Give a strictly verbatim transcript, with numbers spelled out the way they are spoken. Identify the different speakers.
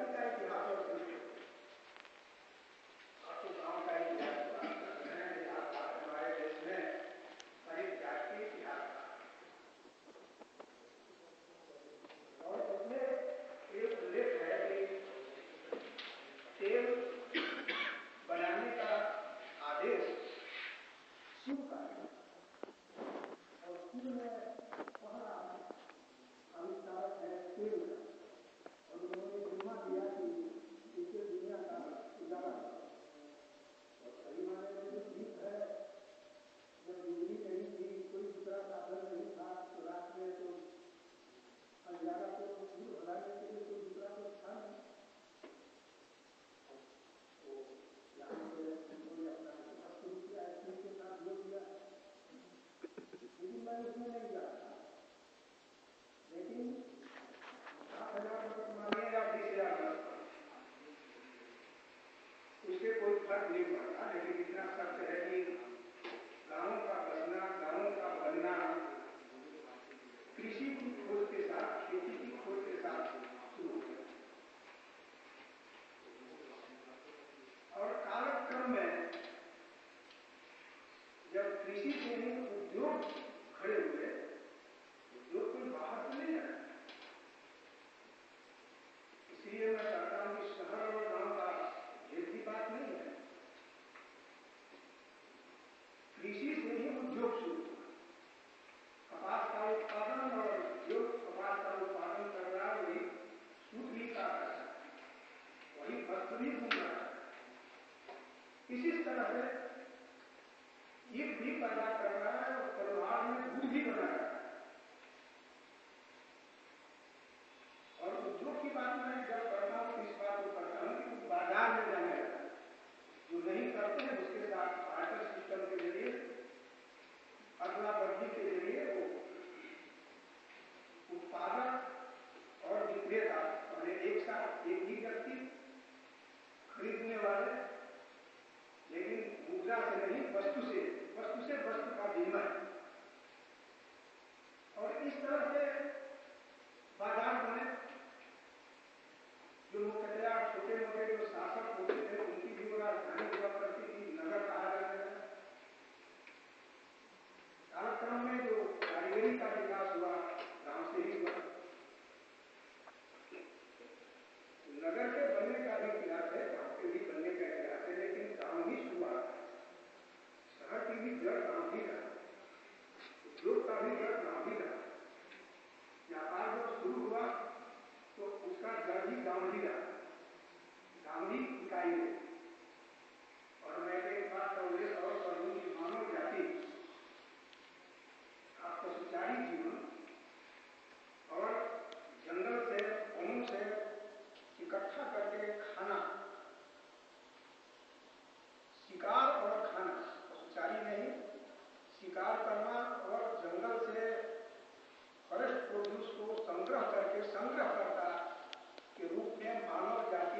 Speaker 1: जाति का इतिहास और संस्कृति, आपको गांव का इतिहास हमारे देश में हर एक जाति के इतिहास और उसमें एक उल्लेख है कि तेल बनाने का आदेश शिव का है और शिव में पहला आविष्कारक है तेल का और उन्होंने जिम्मा दिया कि इससे दुनिया का उजाला और सही माने में जो ठीक है। जब बिजली नहीं थी, कोई दूसरा साधन नहीं था, तो रात में तो अंधेरा को दूर भगाने के लिए कोई दूसरा तो था नहीं। तो यहाँ पे उन्होंने अपना इतिहास शुरू किया, इसमें के साथ जोड़ दिया, लेकिन मैं उसमें नहीं जा रहा। लेकिन सात हजार वर्ष मानिए या बीस हजार वर्ष उससे कोई फर्क नहीं पड़ता, लेकिन इतना सत्य है कि गांवों का बसना, गांवों का बनना कृषि की खोज के साथ, खेती की खोज के साथ शुरू हुआ और कालक्रम में जब कृषि से ही उद्योग खड़े हुए, उद्योग कोई बाहर से नहीं आया। इसलिए मैं चाहता हूं कि शहर और गांव का भेद की बात नहीं है। कृषि से ही उद्योग शुरू हुआ। कपास का उत्पादन और जो कपास का उत्पादन कर रहा है वही सूत भी काट रहा है, वही वस्त्र भी बुन रहा है। इसी तरह से ईट भी पैदा कर रहा है और परिवार में दूध भी बना रहा है। और उद्योग की बात मैं जब करता हूं तो इस बात को करता हूं कि बाजार में जाने लगा, जो नहीं करते हैं उसके साथ बार्टर सिस्टम के जरिए, अदला बदली के जरिए वो उत्पादक और विक्रेता पहले एक साथ एक ही व्यक्ति खरीदने वाले, लेकिन मुद्रा से नहीं, वस्तु से वस्तु से वस्तु का विनिमय। और इस तरह से बाजार बने। जो मुख्यतया छोटे मोटे जो शासक होते थे उनकी भी राजधानी हुआ करती थी, नगर कहा जाने लगा। कालक्रम में जो कारीगरी का विकास हुआ गांव से ही हुआ। नगर के बनने का भी इतिहास है, गांव के भी बनने का इतिहास है, लेकिन गांव ही शुरुआत है। शहर की भी जड़ गांव ही रहा, उद्योग का भी जड़ गांव ही रहा। व्यापार जब शुरू हुआ तो उसका जड़ ही गांव ही रहा, गांव ही इकाई है। और मैं एक बात का उल्लेख और करूं कि मानव जाति आपका सुचारी जीवन और जंगल से, वनों से इकट्ठा करके खाना, शिकार और खाना, सुचारी नहीं, शिकार करना और जंगल से फॉरेस्ट प्रोड्यूस को संग्रह करके संग्रहकर्ता के रूप में मानव जाति